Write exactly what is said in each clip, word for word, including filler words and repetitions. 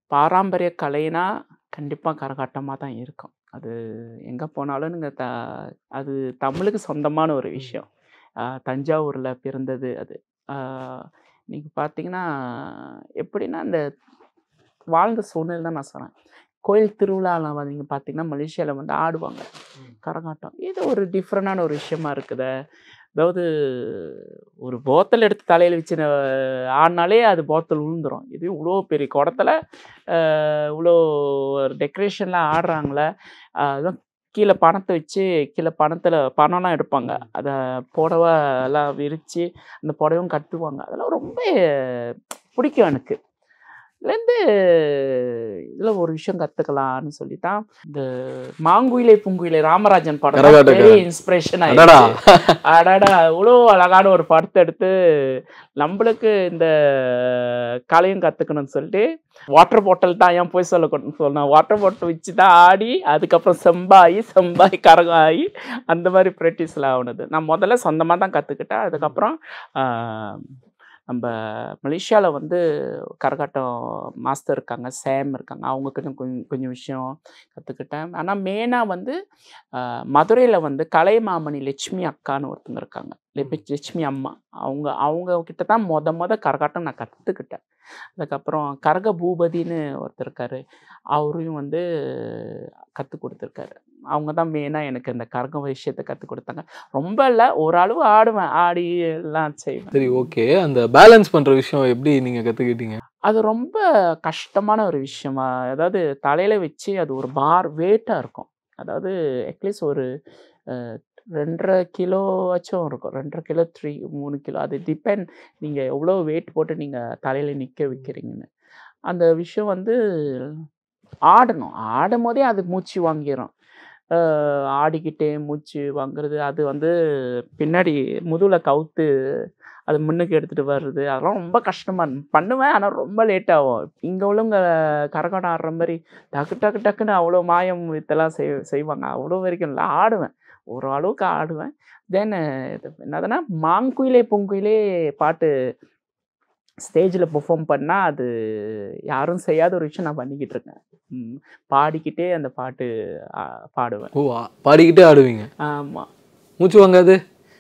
பாரம்பரிய கலைனா கண்டிப்பா கரகாட்டமா தான் இருக்கும். அது எங்க போனாலும் நீங்க த அது தமிழுக்கு சொந்தமான ஒரு விஷயம். அ தஞ்சாவூர்ல பிறந்தது அது. ஆ நீங்க பார்த்தீங்கன்னா, எப்படின்னா இந்த வாழ்ந்த சூழ்நிலை தான் நான் சொல்றேன். கோயில் திருவிழால வந்து நீங்க பார்த்தீங்கன்னா, மலேசியால வந்து ஆடுவாங்க. கரகாட்டம். இது ஒரு டிஃப்ரெண்டான ஒரு விஷயமா இருக்குதே. அதாவது ஒரு போத்தல் எடுத்து தலையில வச்சு ந ஆடுனாலே அது போத்தல் விழுந்துரும். இது இவ்ளோ பெரிய குடத்துல அ இவ்ளோ டெக்கரேஷன்லாம் ஆடுறாங்களே, அதுதான் கீழ பணத்த வச்சு கீழ பணத்துல பணம்லாம் எடுப்பாங்க. அத புடவ எல்லாம் விரிச்சு, அந்த புடவையும் கட்டுவாங்க. அதெல்லாம் ரொம்ப பிடிக்கும் எனக்கு. இதுலேருந்து இதில ஒரு விஷயம் கத்துக்கலான்னு சொல்லி தான், இந்த மாங்குயிலே பூங்குயிலே ராமராஜன் படம் தான் பெரிய இன்ஸ்பிரேஷன் ஆயிடுச்சு. அடடா! இவ்ளோ அழகான ஒரு படத்த எடுத்து, நம்பளுக்கு இந்த கலையும் கத்துக்கணும்னு சொல்லிட்டு, வாட்டர் பாட்டில் தான் ஏன் போய் சொல்லக்கூடாதுன்னு சொன்னேன். வாட்டர் பாட்டில் வச்சு தான் ஆடி, அதுக்கப்புறம் செம்பாயி, செம்பாயி கரகம் ஆகி, அந்த மாரி பிராக்டிஸ்ல ஆவுனது. நான் முதல்ல சொந்தமா தான் கத்துக்கிட்டேன். அதுக்கப்புறம் ஆ நம்ப மலேசியால வந்து கரகாட்டம் மாஸ்டர் இருக்காங்க. சேம் இருக்காங்க. அவங்க கிட்ட கொஞ்சம் கொஞ்சம் விஷயம் கத்துக்கிட்டேன். ஆனா மெயினா வந்து அ மதுரையில வந்து கலைமாமணி லட்சுமி அக்கான்னு ஒருத்தங்க இருக்காங்க. லெபி லட்சுமி அம்மா. அவங்க அவங்க கிட்ட தான் மொத மொத கரகாட்டம் நான் கத்துக்கிட்டேன். அதுக்கப்புறம் கரக பூபதின்னு ஒருத்தர் இருக்காரு. அவரையும் வந்து கத்துக் குடுத்துருக்காரு. அவங்க தான் மெயினா எனக்கு இந்த கரகம் விஷயத்த கத்துக் குடுத்தாங்க. ரொம்ப இல்ல, ஓரளவு ஆடுவேன். ஆடி எல்லாம் செய்வேன். சரி, ஓகே. அந்த பேலன்ஸ் பண்ற விஷயம் எப்படி நீங்க கத்துக்கிட்டீங்க? அது ரொம்ப கஷ்டமான ஒரு விஷயமா, அதாவது தலையில வச்சு அது ஒரு பார் வெயிட்டா இருக்கும். அதாவது அட்லீஸ்ட் ஒரு அ ரெண்டு அரை கிலோவாச்சும் இருக்கும். ரெண்டு அரை கிலோ, த்ரீ மூணு கிலோ. அது டிபெண்ட் நீங்க எவ்வளோ வெயிட் போட்டு நீங்க தலையில நிக்க வைக்கிறீங்கன்னு. அந்த விஷயம் வந்து ஆடணும். ஆடும்போதே அது மூச்சு வாங்கிரும். அ ஆடிக்கிட்டே மூச்சு வாங்குறது, அது வந்து பின்னாடி முதுகுல கவுத்து அது முன்னுக்கு எடுத்துட்டு வர்றது, அதெல்லாம் ரொம்ப கஷ்டமா இருந்துது. பண்ணுவேன். ஆனா ரொம்ப லேட் ஆகும். இங்க உள்ளவங்க கரகாட்டம் ஆடுற மாரி டக்கு டக்கு டக்குன்னு அவ்வளோ மாயம் வித்தெல்லாம் செய் செய்வாங்க. அவ்வளோ வரைக்கும் இல்ல. ஆடுவேன். ஓரளவுக்கு ஆடுவேன். தென் இது என்னதுன்னா, மாங்குயிலே பூங்குயிலே பாட்டு ஸ்டேஜ்ல பெர்ஃபார்ம் பண்ணா, அது யாரும் செய்யாத ஒரு விஷயம் நான் பண்ணிக்கிட்டு இருக்கேன். ம். பாடிக்கிட்டே அந்த பாட்டு அ பாடுவேன். ஓ! அ பாடிக்கிட்டே ஆடுவீங்க. ஆமா. மூச்சு வாங்காது?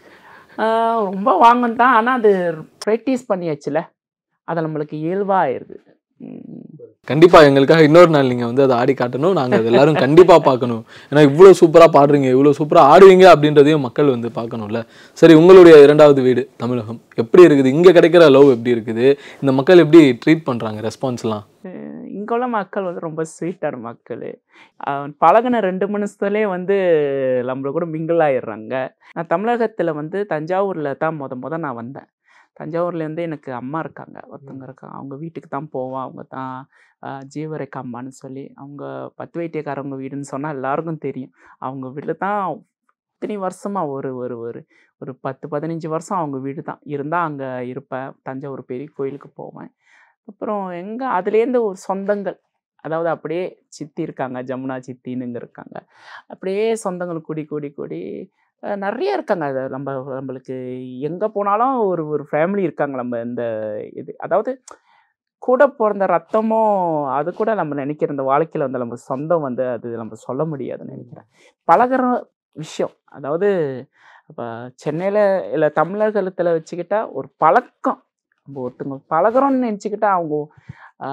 ஆ ரொம்ப வாங்கும் தான். ஆனா அது பிராக்டிஸ் பண்ணியாச்சுல்ல. அது நம்மளுக்கு இயல்பா ஆயிருது. ம். கண்டிப்பா எங்களுக்காக இன்னொரு நாள் நீங்க வந்து அத ஆடி காட்டணும். நாங்க அத எல்லாரும் கண்டிப்பா பார்க்கணும். ஏன்னா இவ்ளோ சூப்பரா பாடுறீங்க, இவ்ளோ சூப்பரா ஆடுவீங்க அப்படின்றதையும் மக்கள் வந்து பார்க்கணும்ல. சரி, உங்களுடைய இரண்டாவது வீடு தமிழகம் எப்படி இருக்குது? இங்க கிடைக்கிற லவ் எப்படி இருக்குது? இந்த மக்கள் எப்படி ட்ரீட் பண்றாங்க ரெஸ்பான்ஸ்லாம்? அ இங்க உள்ள மக்கள் வந்து ரொம்ப ஸ்வீட்டான மக்களு. அ பழகுன ரெண்டு நிமிஷத்துலயே வந்து நம்மள கூட மிங்கிள் ஆயிடுறாங்க. நான் தமிழகத்துல வந்து தஞ்சாவூர்ல தான் மொத மொத நான் வந்தேன். தஞ்சாவூர்லேருந்து எனக்கு அம்மா இருக்காங்க. ஒருத்தவங்க இருக்காங்க. அவங்க வீட்டுக்கு தான் போவேன். அவங்க தான் அ ஜீவரேகா அம்மான்னு சொல்லி. அவங்க பத்து வைத்தியக்காரவங்க வீடுன்னு சொன்னா எல்லாருக்கும் தெரியும். அவங்க வீட்ல தான் இத்தனை வருஷமா ஒரு ஒரு ஒரு ஒரு பத்து, பதினஞ்சு வருஷம் அவங்க வீடு தான். இருந்தா அங்க இருப்பேன். தஞ்சாவூர் பெரிய கோயிலுக்கு போவேன். அப்புறம் எங்க அதுலேருந்து ஒரு சொந்தங்கள். அதாவது அப்படியே சித்தி இருக்காங்க. ஜமுனா சித்தின்னு இங்க இருக்காங்க. அப்படியே சொந்தங்கள் கூடி, கூடி, கூடி அ நெறைய இருக்காங்க. அது நம்ப நம்பளுக்கு எங்க போனாலும் ஒரு ஒரு ஃபேமிலி இருக்காங்க. நம்ம இந்த இது அதாவது கூட பொறந்த ரத்தமும் அது கூட நம்ம நெனைக்கிற இந்த வாழ்க்கையில வந்து நம்ம சொந்தம் வந்து அது நம்ம சொல்ல முடியாதுன்னு நெனைக்கிறேன். பழகுற விஷயம். அதாவது இப்ப சென்னையில இல்ல தமிழகத்துல வச்சுக்கிட்டா ஒரு பழக்கம். நம்ம ஒருத்தவங்க பழகுறோம்னு நெனச்சுக்கிட்டா அவங்க ஆ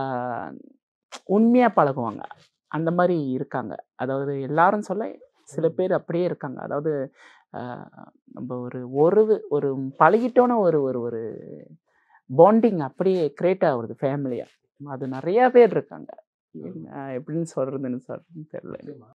உண்மையா பழகுவாங்க. அந்த மாரி இருக்காங்க. அதாவது எல்லாரும் சொல்ல சில பேர் அப்படியே இருக்காங்க. அதாவது அ நம்ப ஒரு ஒருவு ஒரு பழகிட்டோன ஒரு ஒரு ஒரு பாண்டிங் அப்படியே கிரியேட் ஆவுறது ஃபேமிலியா. அது நெறைய பேர் இருக்காங்க. அ எப்படின்னு சொல்றதுன்னு சொல்றதுன்னு தெரியல.